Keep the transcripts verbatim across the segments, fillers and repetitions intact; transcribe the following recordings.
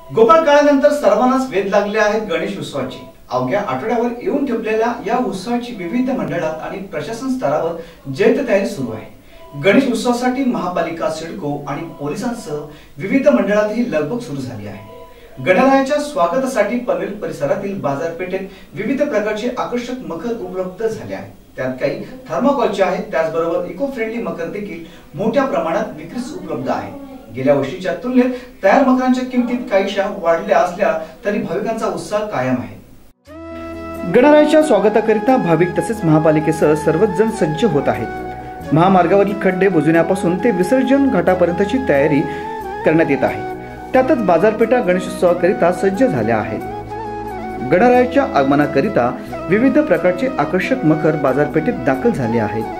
गोपाळ काळानंतर सर्वांनाच वेध लागले आहेत गणेश उत्सवाचे। अवघ्या आठवड्यावर येऊन ठेपलेल्या या उत्सवाची विविध मंडळात आणि प्रशासन स्तरावर जय्यत तयारी सुरू आहे। गणेश उत्सवासाठी महापालिका, सिडको आणि पोलिसांसह विविध मंडळातही लगबग सुरू झाली आहे। गणरायाच्या स्वागतासाठी पनवेल परिसरातील बाजारपेठेत विविध प्रकारचे आकर्षक मखर उपलब्ध झाले आहेत। त्यात काही थर्माकोलचे आहेत, त्याचबरोबर इको फ्रेंडली मखर देखील मोठ्या प्रमाणात विक्रीस उपलब्ध आहे। गेल्या वर्षीच्या तुलनेत तयार मकरांच्या किमतीत काहीशा वाढल्या असल्या तरी भाविकांचा उत्साह कायम आहे। गणरायाच्या स्वागताकरिता भाविक तसेच महापालिकेसह सर्वच जण सज्ज होत आहेत। महामार्गावरील खड्डे बुजवण्यापासून ते विसर्जन घाटापर्यंतची तयारी करण्यात येत आहे। त्यातच बाजारपेठा गणेशोत्सवाकरिता सज्ज झाल्या आहेत। गणरायाच्या आगमनाकरिता विविध प्रकारचे आकर्षक मखर बाजारपेठेत दाखल झाले आहेत।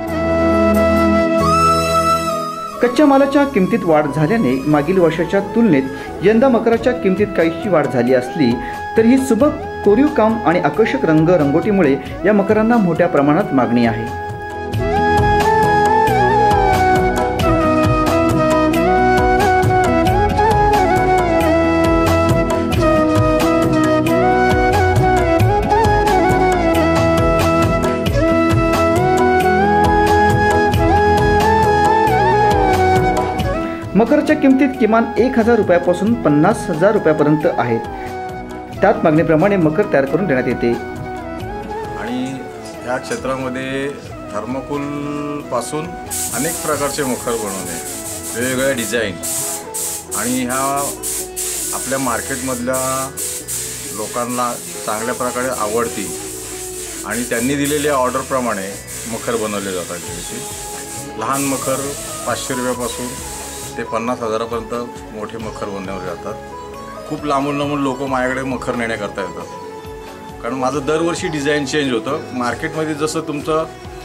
कच्च्या मालाच्या किमतीत वाढ झाल्याने मागील वर्षाच्या तुलनेत यंदा मकराच्या किमतीत काहीशी वाढ झाली असली तरीही सुबक कोरीव काम आणि आकर्षक रंग रंगोटीमुळे या मकरांना मोठ्या प्रमाणात मागणी आहे। मकरच्या किमतीत किमान एक हजार रुपयापासून पन्नास हजार रुपयापर्यंत आहेत। त्यात मागणीप्रमाणे मकर तयार करून देण्यात येते। आणि या क्षेत्रामध्ये थर्माकोल पासून अनेक प्रकारचे मखर बनवणे, वेगवेगळ्या डिझाईन आणि ह्या आपल्या मार्केटमधल्या लोकांना चांगल्या प्रकारे आवडती आणि त्यांनी दिलेल्या ऑर्डरप्रमाणे मखर बनवले जातात। त्याची लहान मखर पाचशे रुपयापासून ते पन्नास हजारापर्यंत मोठे मखर बनवले जातात। खूप लांबून लांबून लोक माझ्याकडे मखर नेण्याकरता येतात, कारण माझं दरवर्षी डिझाईन चेंज होतं। मार्केटमध्ये जसं तुमचं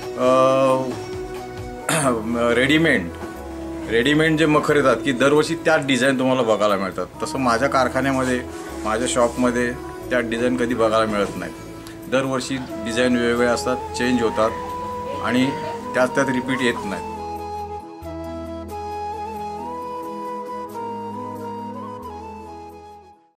रेडीमेड रेडीमेड जे मखर येतात की दरवर्षी त्याच डिझाईन तुम्हाला बघायला मिळतात, तसं माझ्या कारखान्यामध्ये माझ्या शॉपमध्ये त्या डिझाईन कधी बघायला मिळत नाही। दरवर्षी डिझाईन वेगवेगळे असतात, चेंज होतात आणि त्याच त्यात रिपीट येत नाही।